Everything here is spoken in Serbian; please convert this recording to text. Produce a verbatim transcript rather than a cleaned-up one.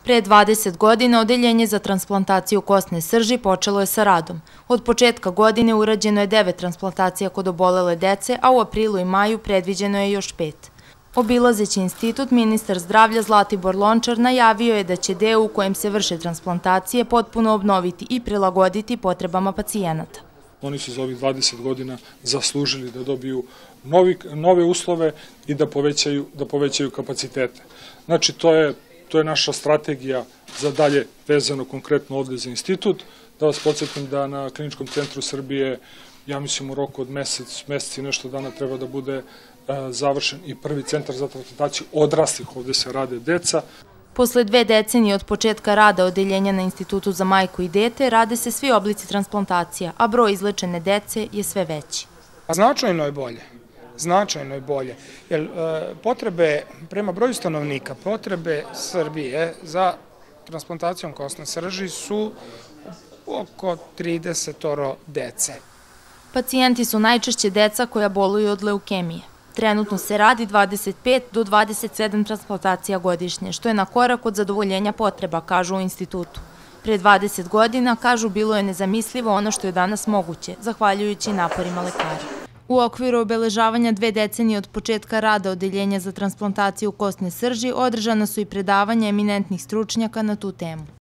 Pre dvadeset godina Odeljenje za transplantaciju kosne srži počelo je sa radom. Od početka godine urađeno je devet transplantacija kod obolele dece, a u aprilu i maju predviđeno je još pet. Obilazeći institut, ministar zdravlja Zlatibor Lončar najavio je da će deo u kojem se vrše transplantacije potpuno obnoviti i prilagoditi potrebama pacijenata. Oni su za ovih dvadeset godina zaslužili da dobiju nove uslove i da povećaju, da povećaju kapacitete. Znači, to je To je naša strategija za dalje vezano konkretno ovde za institut. Da vas podsjetim da na Kliničkom centru Srbije, ja mislim u roku od mesec, mesec i nešto dana treba da bude završen i prvi centar za transplantaciju odraslih, ovde se rade deca. Posle dve decenije od početka rada Odeljenja na Institutu za majku i dete, rade se svi oblici transplantacija, a broj izlečene dece je sve veći. Značajno je bolje. Značajno je bolje, jer potrebe, prema broju stanovnika, potrebe Srbije za transplantacijom kosne srži su oko trideset dece. Pacijenti su najčešće deca koja boluju od leukemije. Trenutno se radi dvadeset pet do dvadeset sedam transplantacija godišnje, što je na korak od zadovoljenja potreba, kažu u institutu. Pre dvadeset godina, kažu, bilo je nezamislivo ono što je danas moguće, zahvaljujući naporima lekara. U okviru obeležavanja dve decenije od početka rada Odeljenja za transplantaciju kosne srži održana su i predavanja eminentnih stručnjaka na tu temu.